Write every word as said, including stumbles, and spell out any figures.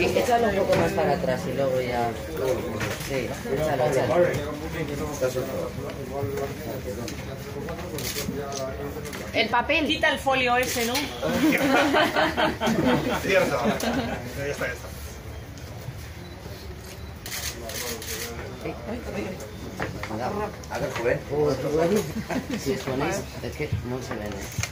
Sí, échalo un poco más para atrás y luego ya... Sí, échalo, échalo. El papel. Quita el folio ese, ¿no? Cierto. Ya está, ya está. A ver, joven. Si os ponéis, es que no se ven, ¿eh?